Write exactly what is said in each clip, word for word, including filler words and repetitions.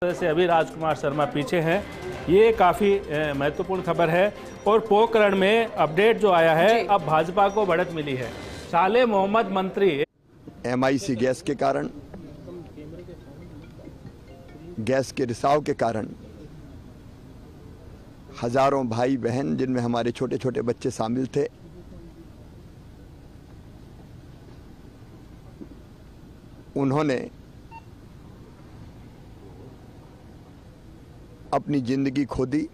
तरह से अभी राजकुमार शर्मा पीछे हैं, ये काफ़ी महत्वपूर्ण खबर है। और पोखरण में अपडेट जो आया है, अब भाजपा को बढ़त मिली है। साले मोहम्मद मंत्री एम आई सी गैस के कारण, गैस के रिसाव के कारण हजारों भाई बहन, जिनमें हमारे छोटे छोटे बच्चे शामिल थे, उन्होंने अपनी जिंदगी खो दी।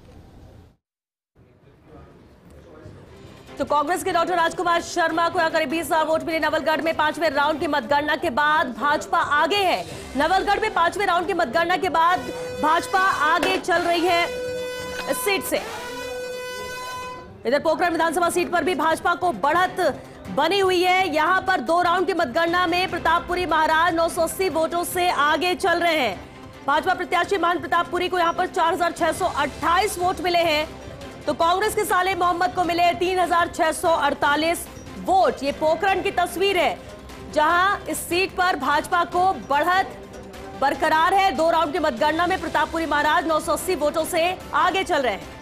तो कांग्रेस के डॉक्टर राजकुमार शर्मा को यहाँ करीब बीस हजार वोट मिले। नवलगढ़ में पांचवें राउंड की मतगणना के बाद भाजपा आगे है। नवलगढ़ में पांचवें राउंड की मतगणना के बाद भाजपा आगे चल रही है इस सीट से। इधर पोखरण विधानसभा सीट पर भी भाजपा को बढ़त बनी हुई है। यहां पर दो राउंड की मतगणना में प्रतापपुरी महाराज नौ सौ अस्सी वोटों से आगे चल रहे हैं। भाजपा प्रत्याशी महंत प्रतापपुरी को यहां पर चार हजार छह सौ अट्ठाईस वोट मिले हैं, तो कांग्रेस के साले मोहम्मद को मिले तीन हजार छह सौ अड़तालीस वोट। ये पोखरण की तस्वीर है, जहां इस सीट पर भाजपा को बढ़त बरकरार है। दो राउंड की मतगणना में प्रतापपुरी महाराज नौ सौ अस्सी वोटों से आगे चल रहे हैं।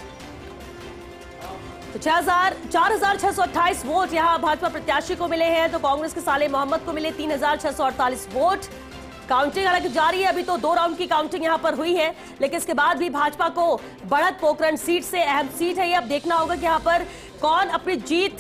तो छह हजार चार हजार छह सौ अट्ठाईस वोट यहां भाजपा प्रत्याशी को मिले हैं, तो कांग्रेस के साले मोहम्मद को मिले तीन हजार छह सौ अड़तालीस वोट। काउंटिंग हालांकि जारी है, अभी तो दो राउंड की काउंटिंग यहां पर हुई है, लेकिन इसके बाद भी भाजपा को बढ़त पोखरण सीट से, अहम सीट है ये। अब देखना होगा कि यहां पर कौन अपनी जीत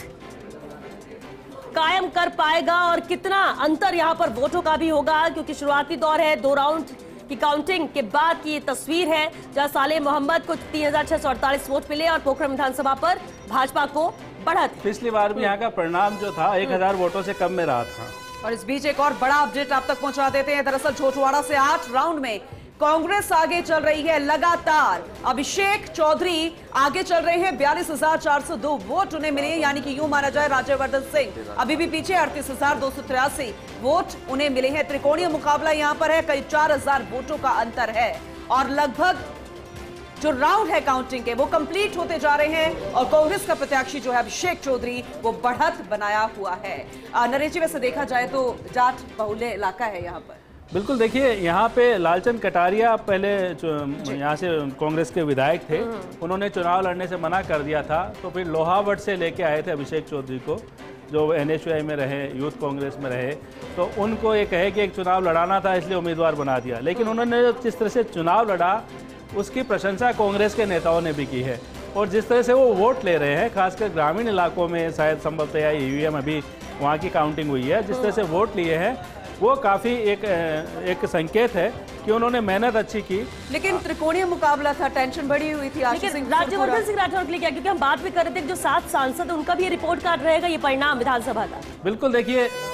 कायम कर पाएगा और कितना अंतर यहां पर वोटों का भी होगा, क्योंकि शुरुआती दौर है। दो राउंड की काउंटिंग के बाद की ये तस्वीर है, जहां साले मोहम्मद को तीन हजार छह सौ अड़तालीस वोट मिले और पोखरण विधानसभा पर भाजपा को बढ़त। पिछली बार भी यहाँ का परिणाम जो था एक हजार वोटों से कम में रहा था। और इस बीच एक और बड़ा अपडेट आप तक पहुंचा देते हैं। दरअसल छोटवाड़ा से आठ राउंड में कांग्रेस आगे चल रही है लगातार। अभिषेक चौधरी आगे चल रहे हैं, बयालीस हजार चार सौ दो वोट उन्हें मिले, यानी कि यूं माना जाए राज्यवर्धन सिंह अभी भी पीछे, अड़तीस हजार दो सौ तिरासी वोट उन्हें मिले हैं। त्रिकोणीय मुकाबला यहां पर है, करीब चार हजार वोटों का अंतर है और लगभग जो राउंड है काउंटिंग के वो कंप्लीट होते जा रहे हैं और कांग्रेस का प्रत्याशी जो है अभिषेक चौधरी वो बढ़त बनाया हुआ है। नरेश जी, वैसे देखा जाए तो जाट बहुल्य इलाका है यहाँ पर। बिल्कुल, देखिए यहाँ पे लालचंद कटारिया पहले यहाँ से कांग्रेस के विधायक थे, उन्होंने चुनाव लड़ने से मना कर दिया था, तो फिर लोहावट से लेके आए थे अभिषेक चौधरी को, जो एन एस यू आई में रहे, यूथ कांग्रेस में रहे, तो उनको ये कहे कि एक चुनाव लड़ाना था इसलिए उम्मीदवार बना दिया। लेकिन उन्होंने जिस तरह से चुनाव लड़ा उसकी प्रशंसा कांग्रेस के नेताओं ने भी की है, और जिस तरह से वो वोट ले रहे हैं, खासकर ग्रामीण इलाकों में, शायद संभवतः या ई वी एम अभी वहाँ की काउंटिंग हुई है, जिस तरह से वोट लिए हैं वो काफ़ी एक एक संकेत है कि उन्होंने मेहनत अच्छी की। लेकिन त्रिकोणीय मुकाबला था, टेंशन बढ़ी हुई थी। राज्यवर्धन सिंह राठौर के लिए क्या, क्योंकि हम बात भी कर रहे थे कि जो सात सांसद उनका भी रिपोर्ट कार्ड रहेगा ये परिणाम विधानसभा का। बिल्कुल, देखिए